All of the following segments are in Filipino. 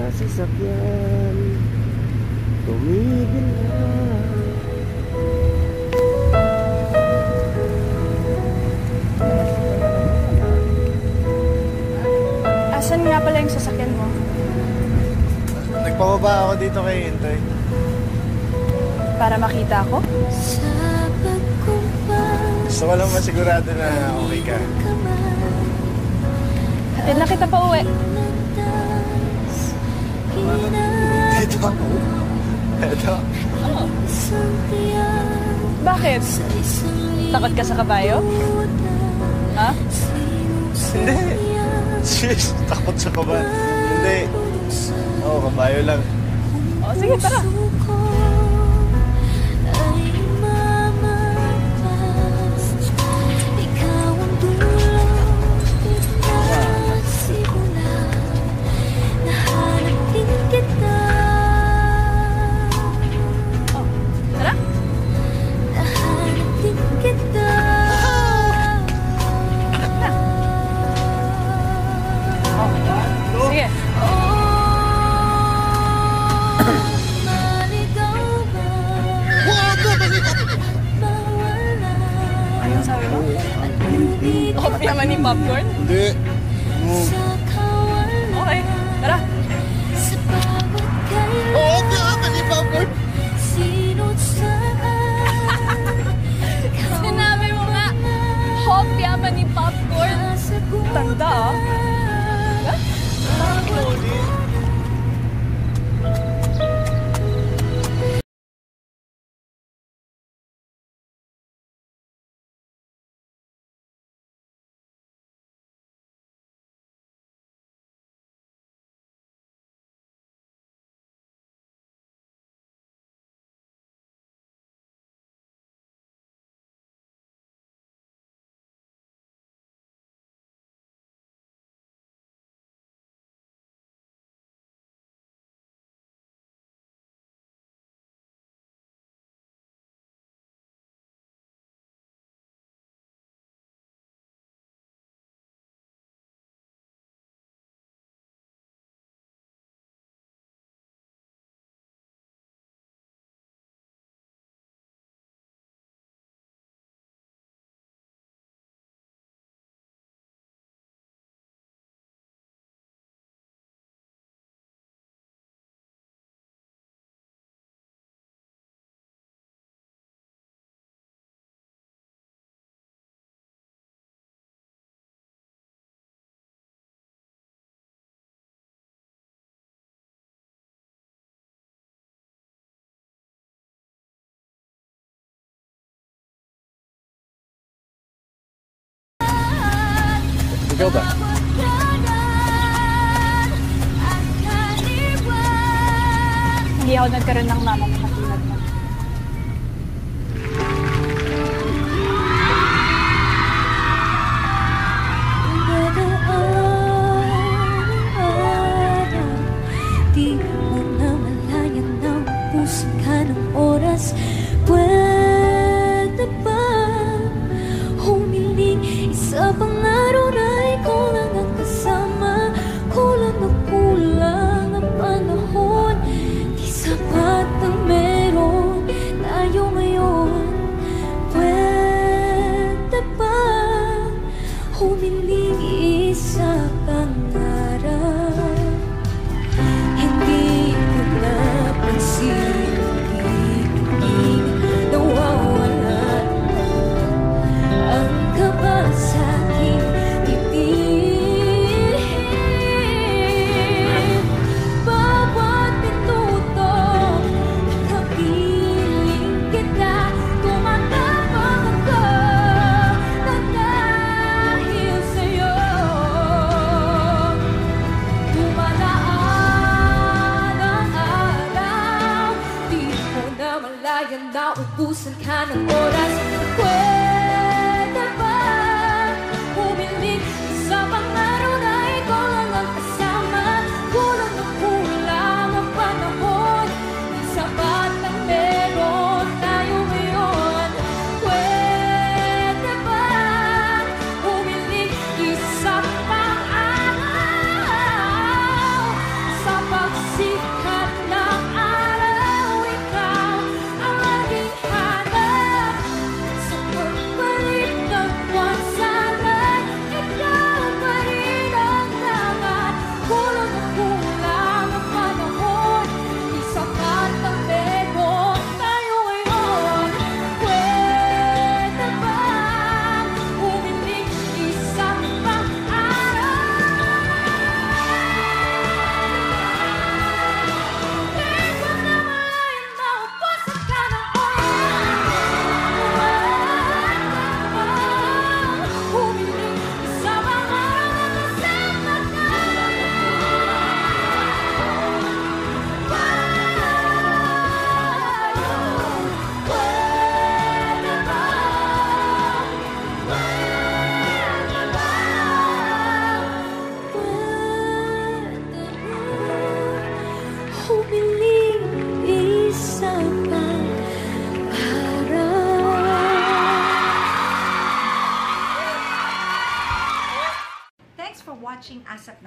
sasakyan, tumigil na. Asan nga pala yung sasakyan mo? Nagpababa ako dito kay Intoy. Para makita ako? Gusto ko lang masigurado na okay ka. Hatid na kita pa uwi. Ito. Ito. Oh. Bakit? Takot ka sa kabayo? Ha? Hindi. Sis, takot sa kabayo. Hindi. Oo, kabayo lang. O, sige, tara. Okay naman ni popcorn? Hindi. Okay, tara. Oo, okay naman ni popcorn. Sinabi mo nga, hopya pa ni popcorn. Tanda ah. Ikaw ba? Hindi ako nagkaroon ng mama na katulad mo. Di mo na malayan na ubusin ka ng oras. Pwede ba humiling isa pang araw na ikaw lang ang kasama? Kulang na kulang ang panahon, di sapat ang meron tayo ngayon. Pwede ba humiling isa pang araw? Hindi ko napansin pag-ibig nawawala ang kaba sa aking titig. Bawat minuto nakapiling kita, tumatapang ako na dahil sa'yo. Dumadaan ang araw, di mo na malayan na ubusan ka ng oras. Pwede ba humiling sa pang-araw na ikaw lang ang kasama? Kulang na kulang ang panahon, di sapat ang meron tayo ngayon. Pwede ba humiling isa pang araw sa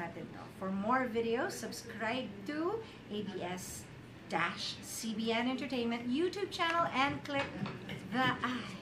natin to. For more videos, subscribe to ABS-CBN Entertainment YouTube channel and click the